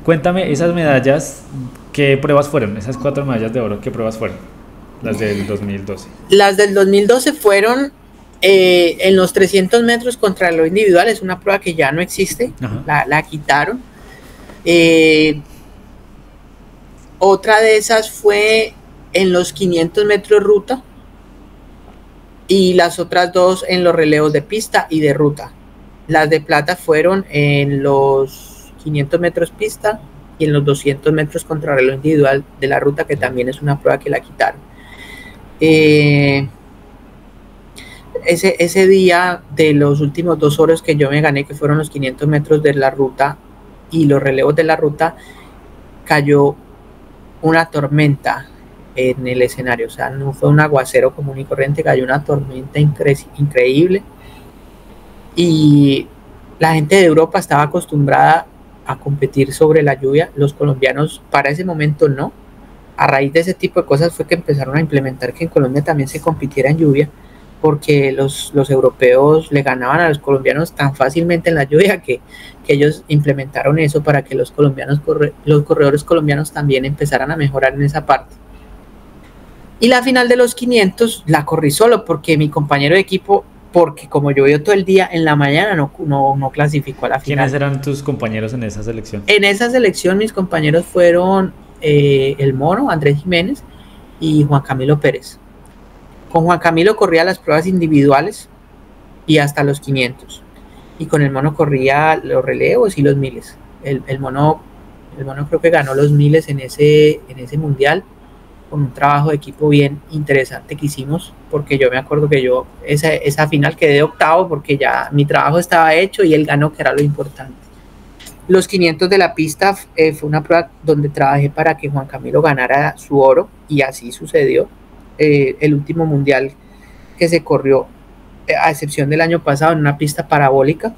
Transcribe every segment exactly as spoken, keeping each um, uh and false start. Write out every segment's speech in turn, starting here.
Cuéntame, esas medallas, ¿qué pruebas fueron? Esas cuatro medallas de oro, ¿qué pruebas fueron? Las del dos mil doce. Las del dos mil doce fueron eh, en los trescientos metros contra lo individual, es una prueba que ya no existe, la, la quitaron. Eh, otra de esas fue en los quinientos metros ruta y las otras dos en los relevos de pista y de ruta. Las de plata fueron en los quinientos metros pista y en los doscientos metros contrarreloj individual de la ruta, que también es una prueba que la quitaron. Eh, ese, ese día de los últimos dos oros que yo me gané, que fueron los quinientos metros de la ruta y los relevos de la ruta, cayó una tormenta en el escenario. O sea, no fue un aguacero común y corriente, cayó una tormenta incre- increíble y la gente de Europa estaba acostumbrada a competir sobre la lluvia. Los colombianos para ese momento no. A raíz de ese tipo de cosas fue que empezaron a implementar que en Colombia también se compitiera en lluvia, porque los, los europeos le ganaban a los colombianos tan fácilmente en la lluvia que, que ellos implementaron eso para que los colombianos corre, los corredores colombianos también empezaran a mejorar en esa parte. Y la final de los quinientos la corrí solo porque mi compañero de equipo, porque como llovió todo el día, en la mañana no, no, no clasificó a la final. ¿Quiénes eran tus compañeros en esa selección? En esa selección mis compañeros fueron eh, el Mono, Andrés Jiménez y Juan Camilo Pérez. Con Juan Camilo corría las pruebas individuales y hasta los quinientos. Y con el Mono corría los relevos y los miles. El, el, mono, el Mono creo que ganó los miles en ese, en ese mundial, con un trabajo de equipo bien interesante que hicimos, porque yo me acuerdo que yo esa, esa final quedé octavo porque ya mi trabajo estaba hecho y él ganó, que era lo importante. Los quinientos de la pista eh, fue una prueba donde trabajé para que Juan Camilo ganara su oro y así sucedió. Eh, el último mundial que se corrió, eh, a excepción del año pasado, en una pista parabólica.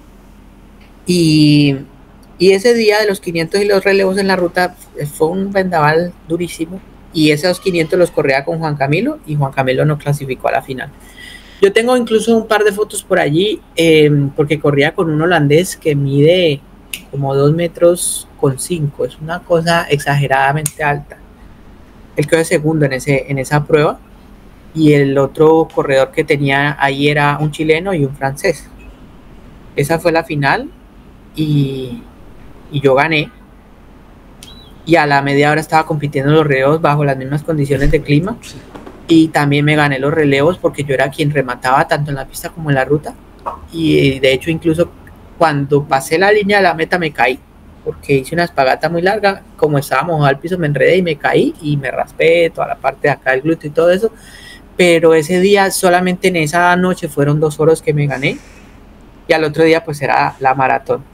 Y, y ese día de los quinientos y los relevos en la ruta fue un vendaval durísimo. Y esos quinientos los corría con Juan Camilo y Juan Camilo no clasificó a la final. Yo tengo incluso un par de fotos por allí eh, porque corría con un holandés que mide como dos metros con cinco, es una cosa exageradamente alta. Él quedó de segundo en, ese, en esa prueba y el otro corredor que tenía ahí era un chileno y un francés. Esa fue la final y, y yo gané. Y a la media hora estaba compitiendo los relevos bajo las mismas condiciones de clima y también me gané los relevos porque yo era quien remataba tanto en la pista como en la ruta. Y de hecho incluso cuando pasé la línea de la meta me caí porque hice una espagata muy larga, como estaba mojado al piso me enredé y me caí y me raspé toda la parte de acá del glúteo y todo eso. Pero ese día, solamente en esa noche, fueron dos oros que me gané y al otro día pues era la maratón.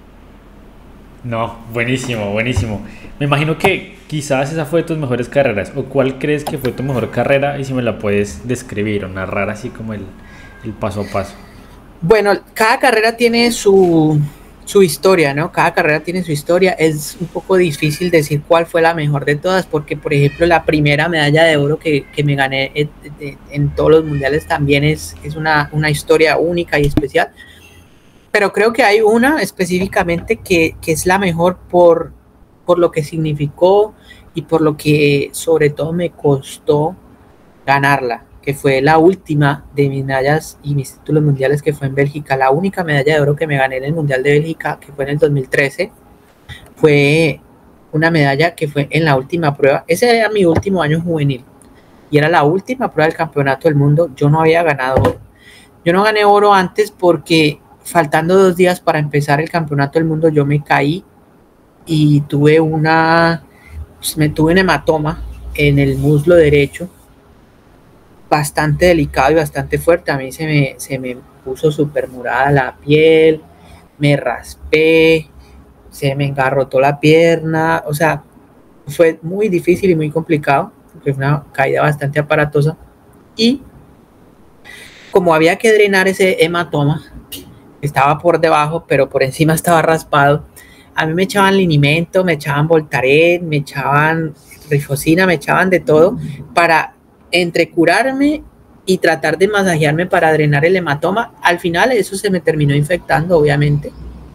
No, buenísimo, buenísimo. Me imagino que quizás esa fue de tus mejores carreras. ¿O cuál crees que fue tu mejor carrera? Y si me la puedes describir o narrar así como el, el paso a paso. Bueno, cada carrera tiene su, su historia, ¿no? Cada carrera tiene su historia. Es un poco difícil decir cuál fue la mejor de todas, porque, por ejemplo, la primera medalla de oro que, que me gané en, en todos los mundiales también es, es una, una historia única y especial. Pero creo que hay una específicamente que, que es la mejor por, por lo que significó y por lo que sobre todo me costó ganarla, que fue la última de mis medallas y mis títulos mundiales, que fue en Bélgica. La única medalla de oro que me gané en el Mundial de Bélgica, que fue en el dos mil trece, fue una medalla que fue en la última prueba. Ese era mi último año juvenil y era la última prueba del campeonato del mundo. Yo no había ganado oro. Yo no gané oro antes porque faltando dos días para empezar el campeonato del mundo yo me caí y tuve una pues me tuve un hematoma en el muslo derecho bastante delicado y bastante fuerte. A mí se me, se me puso súper morada la piel, me raspé, se me engarrotó la pierna, o sea, fue muy difícil y muy complicado, porque fue una caída bastante aparatosa. Y como había que drenar ese hematoma, estaba por debajo, pero por encima estaba raspado, a mí me echaban linimento, me echaban Voltaren, me echaban rifocina, me echaban de todo para entre curarme y tratar de masajearme para drenar el hematoma. Al final eso se me terminó infectando, obviamente,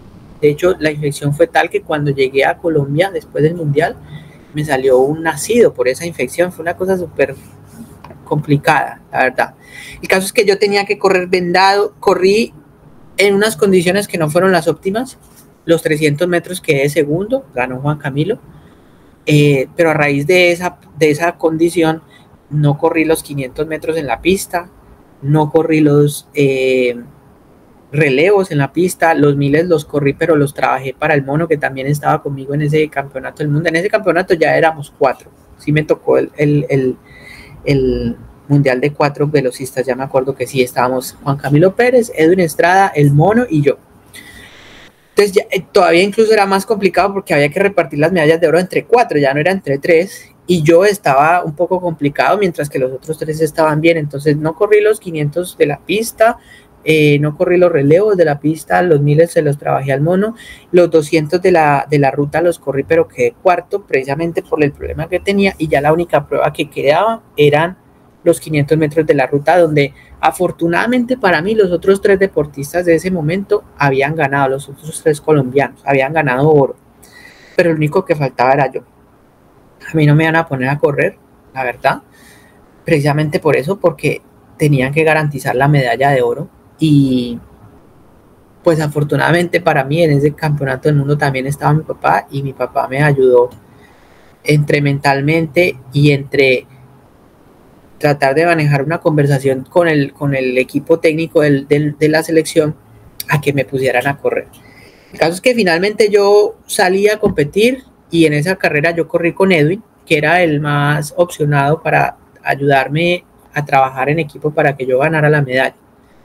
De hecho, la infección fue tal que cuando llegué a Colombia, después del Mundial, me salió un nacido por esa infección. Fue una cosa súper complicada, la verdad. El caso es que yo tenía que correr vendado, corrí en unas condiciones que no fueron las óptimas. Los trescientos metros quedé segundo, ganó Juan Camilo, eh, pero a raíz de esa, de esa condición no corrí los quinientos metros en la pista, no corrí los eh, relevos en la pista, los miles los corrí, pero los trabajé para el mono que también estaba conmigo en ese campeonato del mundo. En ese campeonato ya éramos cuatro, sí me tocó el, el, el, el mundial de cuatro velocistas, ya me acuerdo que sí, estábamos Juan Camilo Pérez, Edwin Estrada, el mono y yo. Entonces ya, eh, todavía incluso era más complicado porque había que repartir las medallas de oro entre cuatro, ya no era entre tres, y yo estaba un poco complicado mientras que los otros tres estaban bien. Entonces no corrí los quinientos de la pista, eh, no corrí los relevos de la pista, los miles se los trabajé al mono, los doscientos de la, de la ruta los corrí, pero quedé cuarto precisamente por el problema que tenía, y ya la única prueba que quedaba eran los quinientos metros de la ruta, donde afortunadamente para mí los otros tres deportistas de ese momento habían ganado, los otros tres colombianos habían ganado oro, pero el único que faltaba era yo. A mí no me iban a poner a correr, la verdad, precisamente por eso, porque tenían que garantizar la medalla de oro, y pues afortunadamente para mí en ese campeonato del mundo también estaba mi papá, y mi papá me ayudó entre mentalmente y entre tratar de manejar una conversación con el, con el equipo técnico del, del, de la selección a que me pusieran a correr. El caso es que finalmente yo salí a competir, y en esa carrera yo corrí con Edwin, que era el más opcionado para ayudarme a trabajar en equipo para que yo ganara la medalla.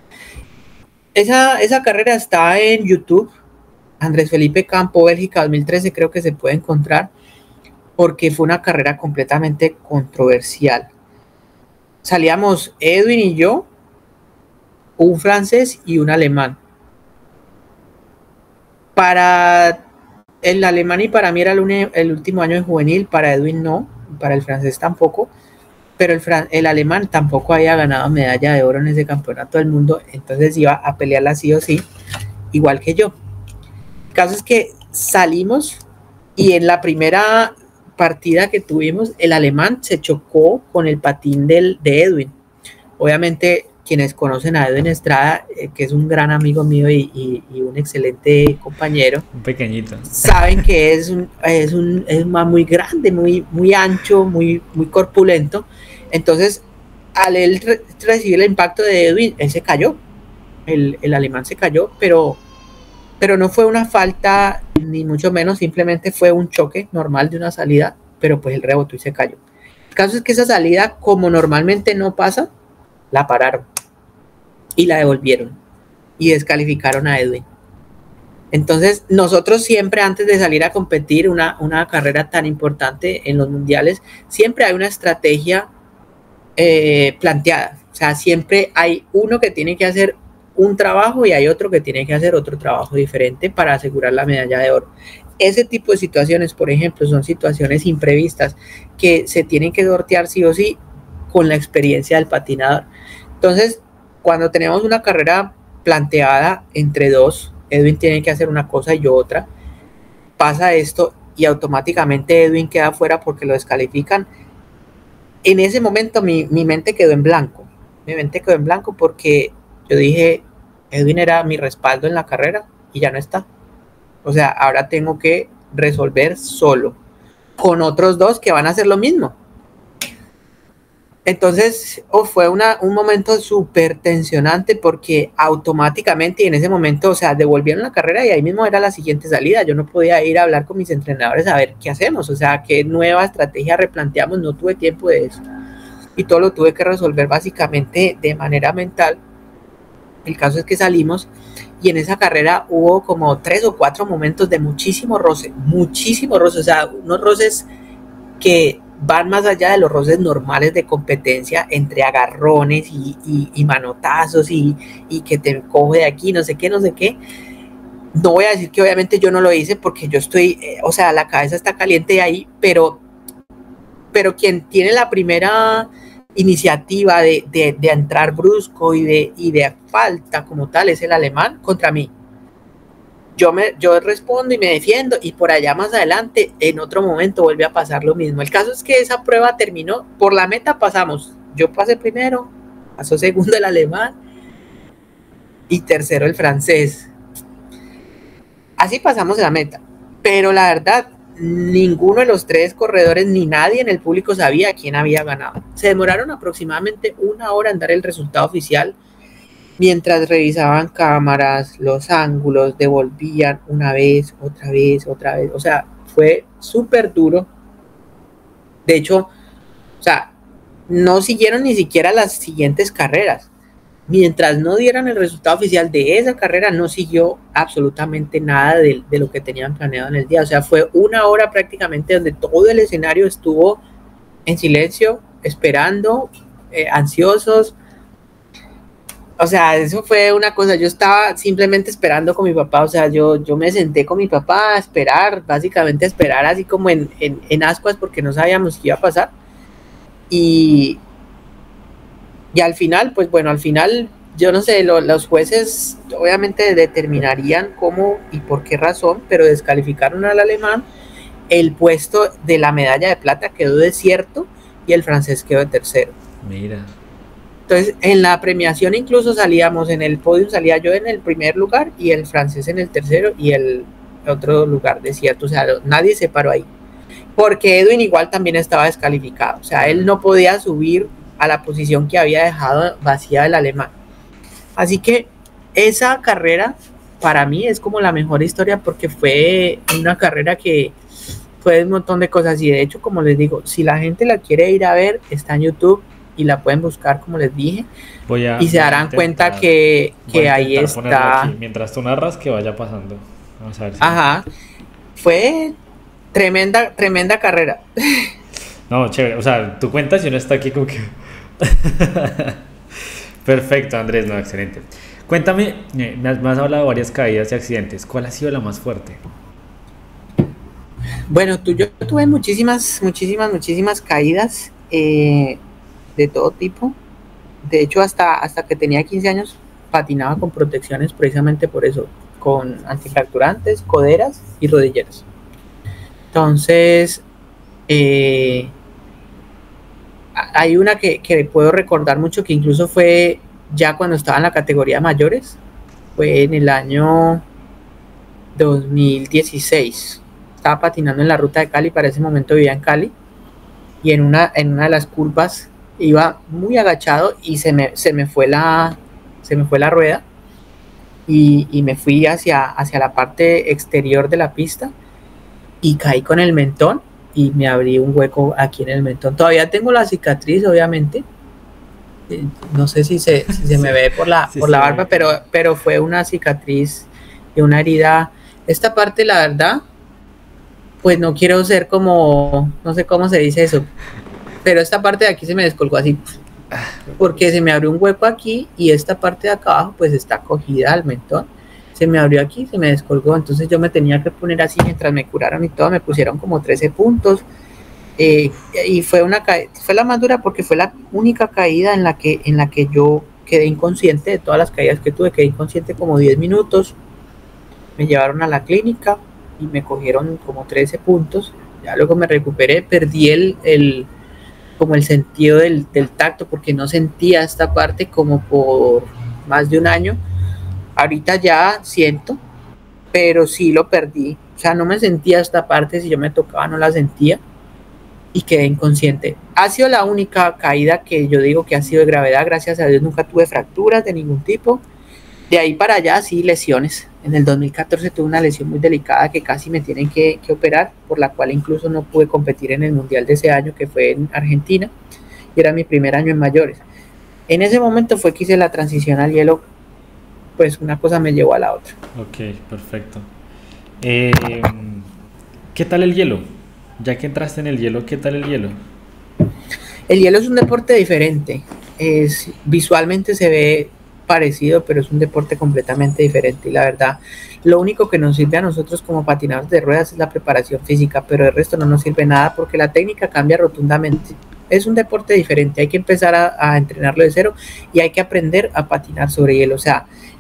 Esa, esa carrera está en YouTube, Andrés Felipe Campo, Bélgica dos mil trece, creo que se puede encontrar, porque fue una carrera completamente controversial. Salíamos Edwin y yo, un francés y un alemán. Para el alemán y para mí era el, el último año de juvenil, para Edwin no, para el francés tampoco, pero el, el alemán tampoco había ganado medalla de oro en ese campeonato del mundo, entonces iba a pelearla sí o sí, igual que yo. El caso es que salimos, y en la primera partida que tuvimos, el alemán se chocó con el patín del, de Edwin. Obviamente quienes conocen a Edwin Estrada, eh, que es un gran amigo mío y, y, y un excelente compañero, un pequeñito, saben que es un, es un, es un man muy grande, muy, muy ancho, muy, muy corpulento. Entonces al él re recibir el impacto de Edwin, él se cayó, el, el alemán se cayó, pero pero no fue una falta, ni mucho menos, simplemente fue un choque normal de una salida, pero pues él rebotó y se cayó. El caso es que esa salida, como normalmente no pasa, la pararon y la devolvieron y descalificaron a Edwin. Entonces nosotros siempre, antes de salir a competir una, una carrera tan importante en los mundiales, siempre hay una estrategia eh, planteada. O sea, siempre hay uno que tiene que hacer un trabajo y hay otro que tiene que hacer otro trabajo diferente para asegurar la medalla de oro. Ese tipo de situaciones, por ejemplo, son situaciones imprevistas que se tienen que sortear sí o sí con la experiencia del patinador. Entonces, cuando tenemos una carrera planteada entre dos, Edwin tiene que hacer una cosa y yo otra, pasa esto y automáticamente Edwin queda fuera porque lo descalifican. En ese momento mi, mi mente quedó en blanco, mi mente quedó en blanco porque yo dije, Edwin era mi respaldo en la carrera y ya no está. O sea, ahora tengo que resolver solo con otros dos que van a hacer lo mismo. Entonces oh, fue una, un momento súper tensionante porque automáticamente y en ese momento, o sea, devolvieron la carrera y ahí mismo era la siguiente salida. Yo no podía ir a hablar con mis entrenadores a ver qué hacemos, o sea, qué nueva estrategia replanteamos. No tuve tiempo de eso y todo lo tuve que resolver básicamente de manera mental. El caso es que salimos y en esa carrera hubo como tres o cuatro momentos de muchísimo roce, muchísimo roce, o sea, unos roces que van más allá de los roces normales de competencia, entre agarrones y, y, y manotazos y, y que te coge de aquí, no sé qué, no sé qué. No voy a decir que obviamente yo no lo hice porque yo estoy, eh, o sea, la cabeza está caliente ahí, pero, pero quien tiene la primera iniciativa de, de, de entrar brusco y de, y de falta como tal es el alemán contra mí. yo, me, yo respondo y me defiendo, y por allá más adelante, en otro momento, vuelve a pasar lo mismo. El caso es que esa prueba terminó, por la meta pasamos, yo pasé primero, pasó segundo el alemán, y tercero el francés. Así pasamos la meta, pero la verdad, ninguno de los tres corredores ni nadie en el público sabía quién había ganado. Se demoraron aproximadamente una hora en dar el resultado oficial, mientras revisaban cámaras, los ángulos, devolvían una vez, otra vez, otra vez. O sea, fue súper duro. De hecho, o sea, no siguieron ni siquiera las siguientes carreras. Mientras no dieran el resultado oficial de esa carrera, no siguió absolutamente nada de, de lo que tenían planeado en el día. O sea, fue una hora prácticamente donde todo el escenario estuvo en silencio, esperando, eh, ansiosos. O sea, eso fue una cosa. Yo estaba simplemente esperando con mi papá. O sea, yo, yo me senté con mi papá a esperar, básicamente a esperar así como en, en, en ascuas, porque no sabíamos qué iba a pasar. Y... Y al final, pues bueno, al final, yo no sé, lo, los jueces obviamente determinarían cómo y por qué razón, pero descalificaron al alemán. El puesto de la medalla de plata quedó desierto y el francés quedó de tercero. Mira. Entonces, en la premiación incluso salíamos, en el podio salía yo en el primer lugar y el francés en el tercero y el otro lugar desierto. O sea, nadie se paró ahí. Porque Edwin igual también estaba descalificado. O sea, él no podía subir a la posición que había dejado vacía el alemán. Así que esa carrera para mí es como la mejor historia, porque fue una carrera que fue un montón de cosas, y de hecho, como les digo, si la gente la quiere ir a ver, está en YouTube y la pueden buscar, como les dije, voy a, y se darán intentar, cuenta que, que ahí está. Mientras tú narras, que vaya pasando. Vamos a ver si... Ajá, fue tremenda, tremenda carrera. No, chévere, o sea, tú cuentas y uno está aquí como que... Perfecto, Andrés, no, excelente. Cuéntame, eh, me, has, me has hablado de varias caídas y accidentes. ¿Cuál ha sido la más fuerte? Bueno, tú, yo tuve muchísimas, muchísimas, muchísimas caídas eh, de todo tipo. De hecho, hasta, hasta que tenía quince años patinaba con protecciones, precisamente por eso, con antifracturantes, coderas y rodilleras. Entonces, eh, hay una que, que puedo recordar mucho, que incluso fue ya cuando estaba en la categoría mayores, fue en el año dos mil dieciséis. Estaba patinando en la ruta de Cali, para ese momento vivía en Cali, y en una, en una de las curvas iba muy agachado y se me, se me, fue, la, se me fue la rueda y, y me fui hacia, hacia la parte exterior de la pista y caí con el mentón y me abrí un hueco aquí en el mentón. Todavía tengo la cicatriz, obviamente. Eh, no sé si se, si se me ve por la, sí, por la barba, pero, pero fue una cicatriz y una herida. Esta parte, la verdad, pues no quiero ser como, no sé cómo se dice eso, pero esta parte de aquí se me descolgó así, porque se me abrió un hueco aquí y esta parte de acá abajo pues está cogida al mentón. Se me abrió aquí, se me descolgó, entonces yo me tenía que poner así mientras me curaron y todo. Me pusieron como trece puntos, eh, y fue una ca- fue la más dura, porque fue la única caída en la que en la que yo quedé inconsciente. De todas las caídas que tuve, quedé inconsciente como diez minutos. Me llevaron a la clínica y me cogieron como trece puntos. Ya luego me recuperé, perdí el, el como el sentido del, del tacto, porque no sentía esta parte como por más de un año. Ahorita ya siento, pero sí lo perdí. O sea, no me sentía esta parte, si yo me tocaba no la sentía y quedé inconsciente. Ha sido la única caída que yo digo que ha sido de gravedad. Gracias a Dios nunca tuve fracturas de ningún tipo. De ahí para allá sí lesiones. En el dos mil catorce tuve una lesión muy delicada que casi me tienen que, que operar, por la cual incluso no pude competir en el mundial de ese año, que fue en Argentina, y era mi primer año en mayores. En ese momento fue que hice la transición al hielo. Pues una cosa me llevó a la otra. Ok, perfecto. Eh, ¿Qué tal el hielo? Ya que entraste en el hielo, ¿qué tal el hielo? El hielo es un deporte diferente. Es, visualmente se ve parecido, pero es un deporte completamente diferente. Y la verdad, lo único que nos sirve a nosotros como patinadores de ruedas es la preparación física, pero el resto no nos sirve nada, porque la técnica cambia rotundamente. Es un deporte diferente, hay que empezar a, a entrenarlo de cero y hay que aprender a patinar sobre hielo. O sea,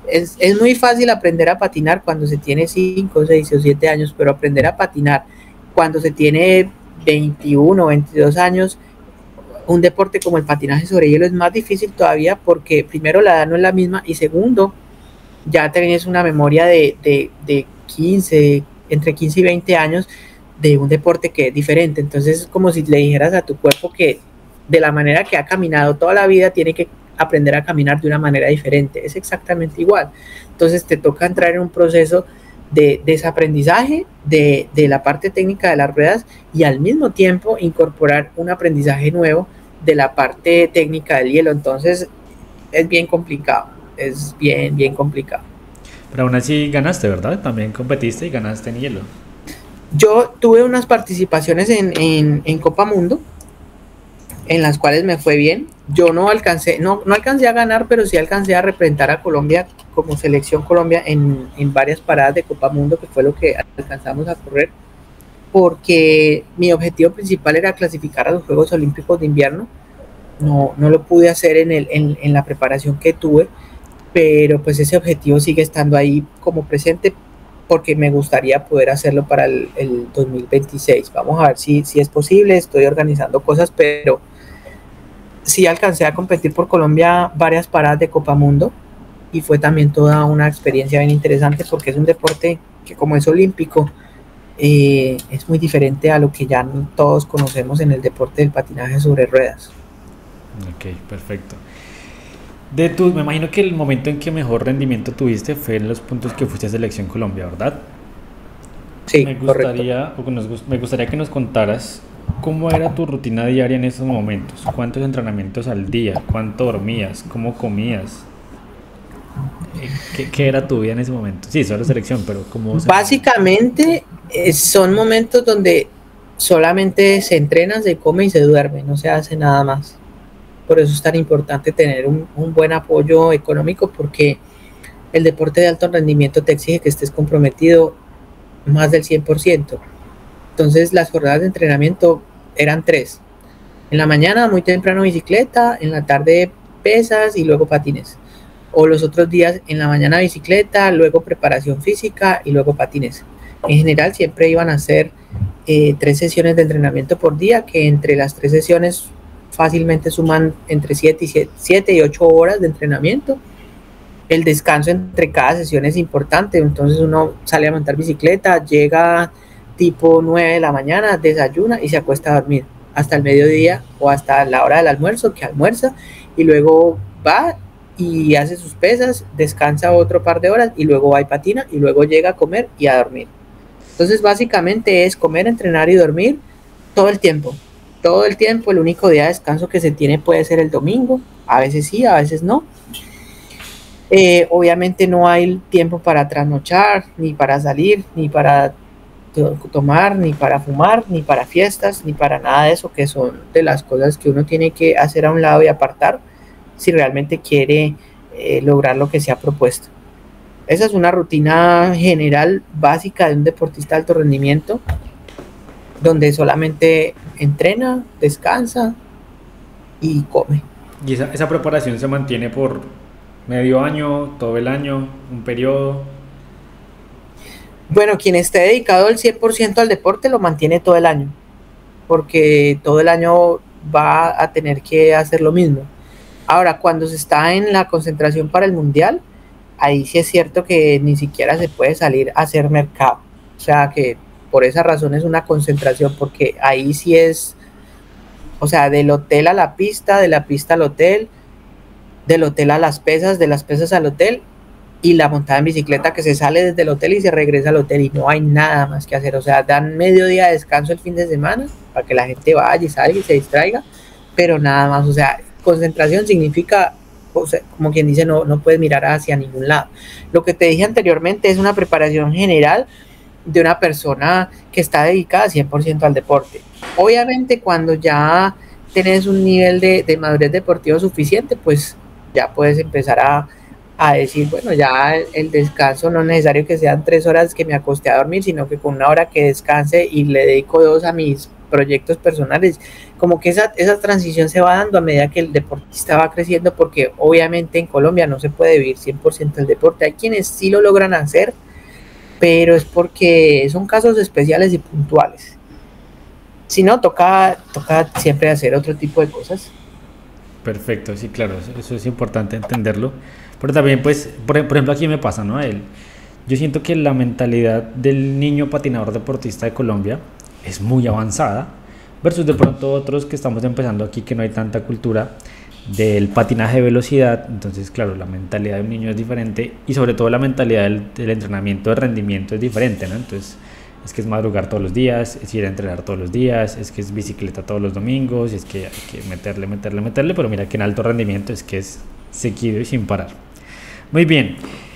es, es muy fácil aprender a patinar cuando se tiene cinco, seis o siete años, pero aprender a patinar cuando se tiene veintiuno o veintidós años, un deporte como el patinaje sobre hielo es más difícil todavía porque primero la edad no es la misma y segundo, ya tenés una memoria de, de, de quince, entre quince y veinte años de un deporte que es diferente. Entonces es como si le dijeras a tu cuerpo que de la manera que ha caminado toda la vida tiene que aprender a caminar de una manera diferente. Es exactamente igual. Entonces te toca entrar en un proceso de desaprendizaje de, de la parte técnica de las ruedas y al mismo tiempo incorporar un aprendizaje nuevo de la parte técnica del hielo. Entonces es bien complicado, es bien, bien complicado. Pero aún así ganaste, ¿verdad? También competiste y ganaste en hielo. Yo tuve unas participaciones en, en, en Copa Mundo en las cuales me fue bien. Yo no alcancé, no, no alcancé a ganar, pero sí alcancé a representar a Colombia como selección Colombia en, en varias paradas de Copa Mundo, que fue lo que alcanzamos a correr, porque mi objetivo principal era clasificar a los Juegos Olímpicos de Invierno. No, no lo pude hacer en, el, en, en la preparación que tuve, pero pues ese objetivo sigue estando ahí como presente porque me gustaría poder hacerlo para el, el dos mil veintiséis. Vamos a ver si, si es posible, estoy organizando cosas, pero sí alcancé a competir por Colombia varias paradas de Copa Mundo y fue también toda una experiencia bien interesante porque es un deporte que como es olímpico eh, es muy diferente a lo que ya todos conocemos en el deporte del patinaje sobre ruedas. Ok, perfecto. De tu, me imagino que el momento en que mejor rendimiento tuviste fue en los puntos que fuiste a Selección Colombia, ¿verdad? Sí, me gustaría, o nos, me gustaría que nos contaras cómo era tu rutina diaria en esos momentos. ¿Cuántos entrenamientos al día? ¿Cuánto dormías? ¿Cómo comías? ¿Qué, qué era tu vida en ese momento? Sí, solo selección, pero ¿cómo? Básicamente eh, son momentos donde solamente se entrena, se come y se duerme, no se hace nada más. Por eso es tan importante tener un, un buen apoyo económico porque el deporte de alto rendimiento te exige que estés comprometido más del cien por ciento. Entonces las jornadas de entrenamiento eran tres. En la mañana muy temprano bicicleta, en la tarde pesas y luego patines. O los otros días en la mañana bicicleta, luego preparación física y luego patines. En general siempre iban a ser eh, tres sesiones de entrenamiento por día, que entre las tres sesiones fácilmente suman entre siete y ocho horas de entrenamiento. El descanso entre cada sesión es importante, entonces uno sale a montar bicicleta, llega tipo nueve de la mañana, desayuna y se acuesta a dormir hasta el mediodía o hasta la hora del almuerzo, que almuerza y luego va y hace sus pesas, descansa otro par de horas y luego va y patina y luego llega a comer y a dormir. Entonces básicamente es comer, entrenar y dormir todo el tiempo. Todo el tiempo, el único día de descanso que se tiene puede ser el domingo, a veces sí, a veces no. Eh, obviamente no hay tiempo para trasnochar, ni para salir, ni para to- tomar, ni para fumar, ni para fiestas, ni para nada de eso, que son de las cosas que uno tiene que hacer a un lado y apartar si realmente quiere eh, lograr lo que se ha propuesto. Esa es una rutina general básica de un deportista de alto rendimiento, donde solamente entrena, descansa y come. ¿Y esa, esa preparación se mantiene por medio año, todo el año, un periodo? Bueno, quien esté dedicado al cien por ciento al deporte lo mantiene todo el año, porque todo el año va a tener que hacer lo mismo. Ahora, cuando se está en la concentración para el mundial, ahí sí es cierto que ni siquiera se puede salir a hacer mercado. O sea que por esa razón es una concentración, porque ahí sí es, o sea, del hotel a la pista, de la pista al hotel, del hotel a las pesas, de las pesas al hotel, y la montada en bicicleta que se sale desde el hotel y se regresa al hotel y no hay nada más que hacer. O sea, dan medio día de descanso el fin de semana para que la gente vaya y salga y se distraiga, pero nada más. O sea, concentración significa, o sea, como quien dice, no, no puedes mirar hacia ningún lado. Lo que te dije anteriormente es una preparación general de una persona que está dedicada cien por ciento al deporte. Obviamente cuando ya tenés un nivel de, de madurez deportiva suficiente, pues ya puedes empezar a, a decir, bueno, ya el, el descanso no es necesario que sean tres horas que me acosté a dormir, sino que con una hora que descanse y le dedico dos a mis proyectos personales, como que esa, esa transición se va dando a medida que el deportista va creciendo, porque obviamente en Colombia no se puede vivir cien por ciento del deporte. Hay quienes sí lo logran hacer, pero es porque son casos especiales y puntuales. Si no, toca, toca siempre hacer otro tipo de cosas. Perfecto, sí, claro, eso, eso es importante entenderlo. Pero también, pues, por, por ejemplo, aquí me pasa, ¿no? El, yo siento que la mentalidad del niño patinador deportista de Colombia es muy avanzada, versus de pronto otros que estamos empezando aquí, que no hay tanta cultura del patinaje de velocidad. Entonces, claro, la mentalidad de un niño es diferente, y sobre todo la mentalidad del, del entrenamiento de rendimiento es diferente, ¿no? Entonces, es que es madrugar todos los días, es ir a entrenar todos los días, es que es bicicleta todos los domingos, es que hay que meterle, meterle, meterle, pero mira que en alto rendimiento es que es seguido y sin parar. Muy bien.